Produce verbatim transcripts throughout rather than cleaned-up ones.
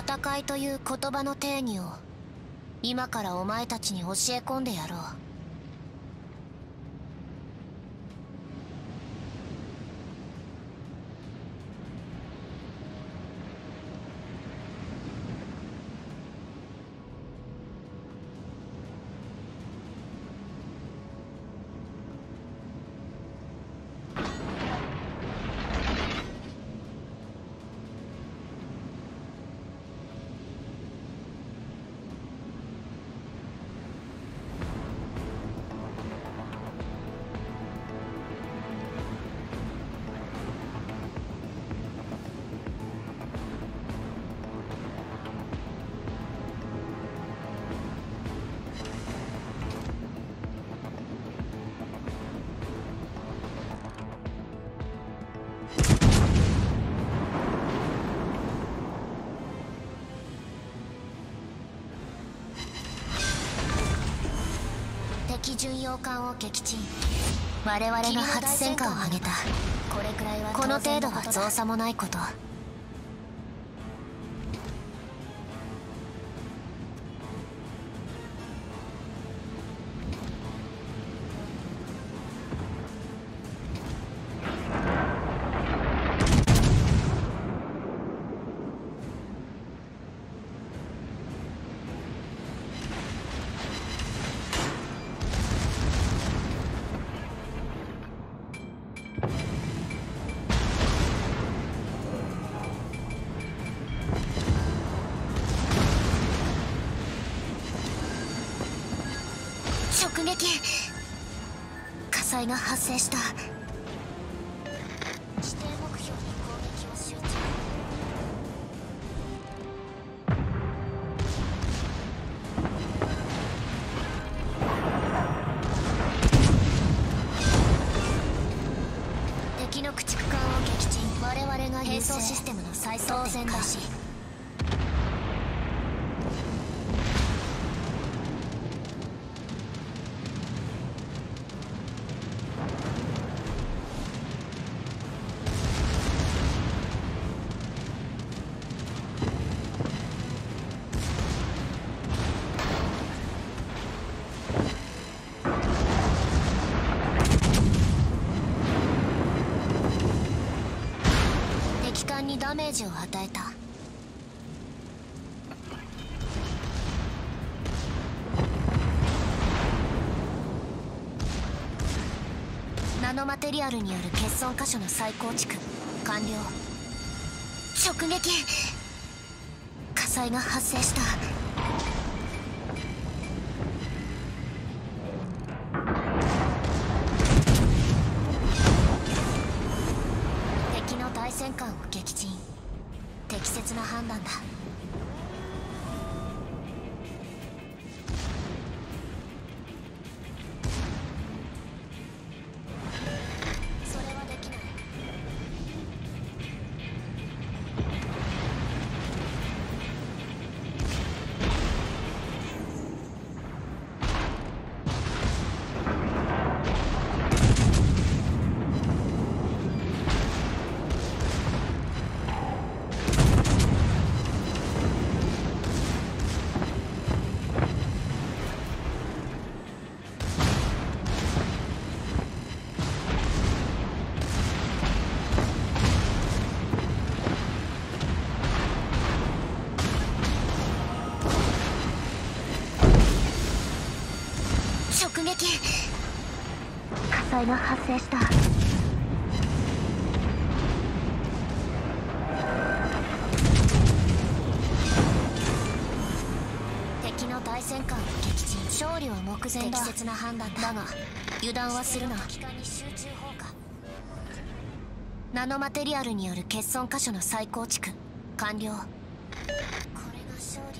戦いという言葉の定義を今からお前たちに教え込んでやろう。敵巡洋艦を撃沈。我々が初戦果を上げた。これくらいはこの程度は造作もないこと。直撃。火災が発生した。指定目標に攻撃を集中。敵の駆逐艦を撃沈。我々が並走システムの再装填開始。にダメージを与えた。ナノマテリアルによる欠損箇所の再構築完了。直撃。火災が発生した。対戦艦を撃沈。適切な判断だ。それはできない。直撃。火災が発生した。敵の対戦艦を撃沈。勝利は目前だ。適切な判断だ。だが油断はするな。ナノマテリアルによる欠損箇所の再構築完了。これが勝利。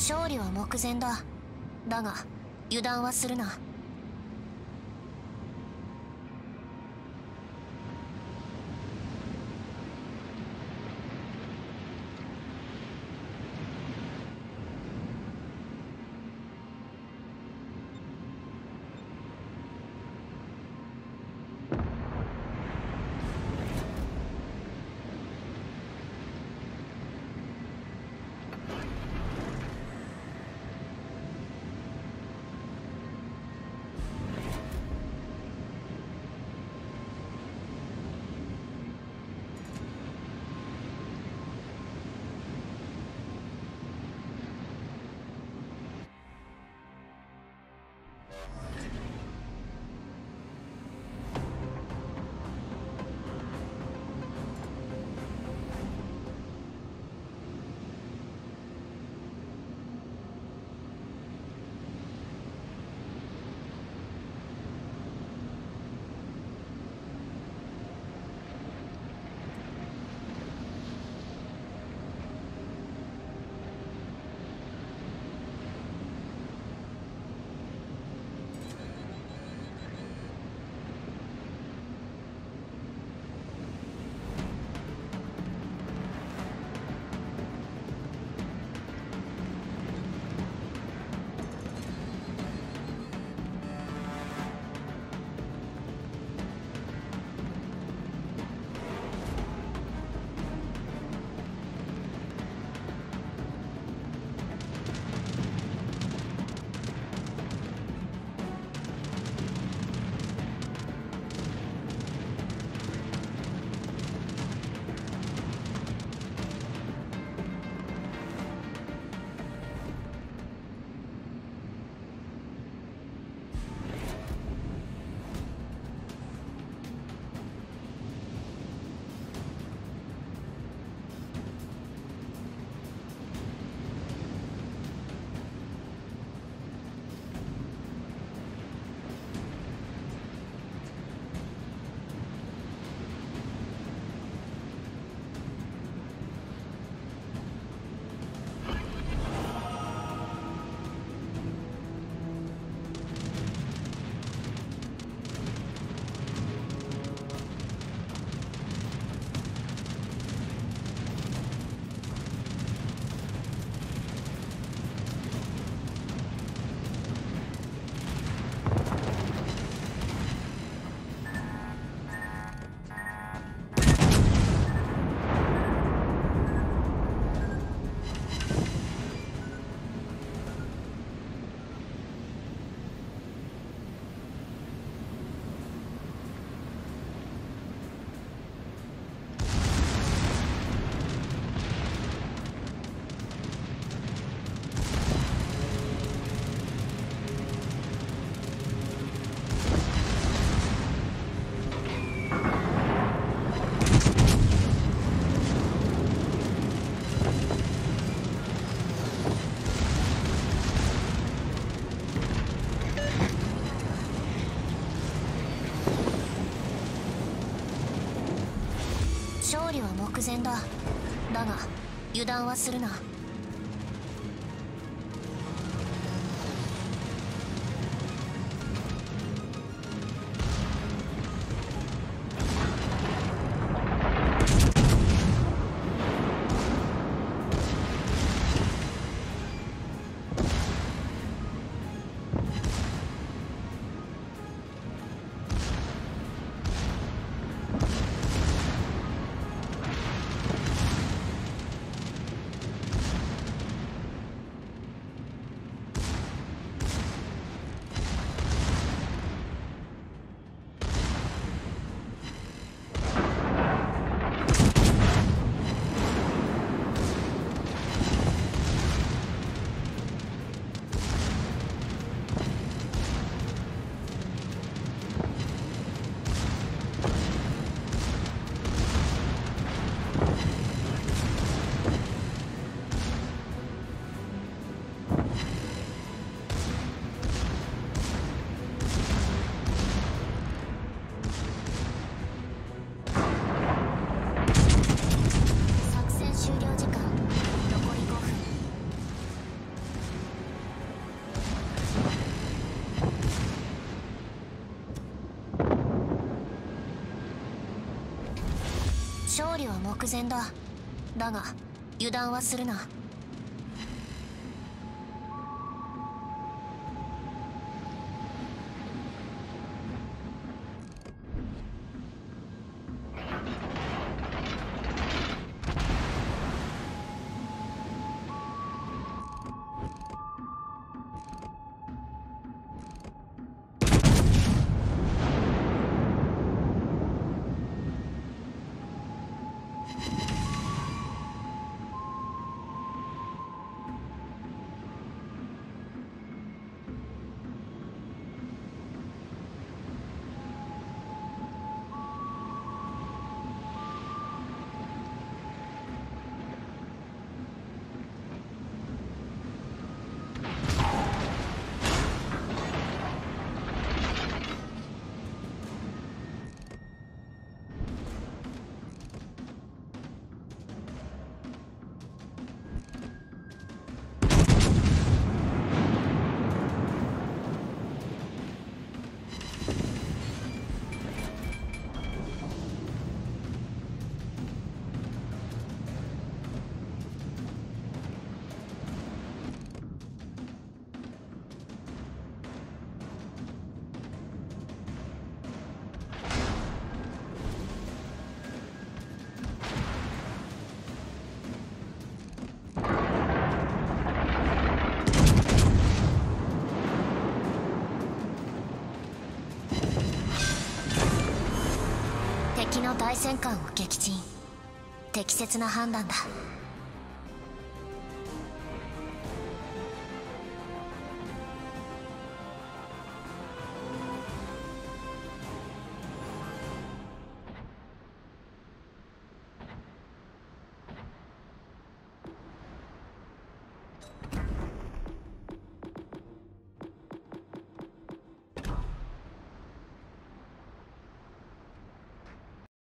勝利は目前だ。だが油断はするな。勝利は目前だ。だが油断はするな。 勝利は目前だ。だが油断はするな。敵の大戦艦を撃沈。適切な判断だ。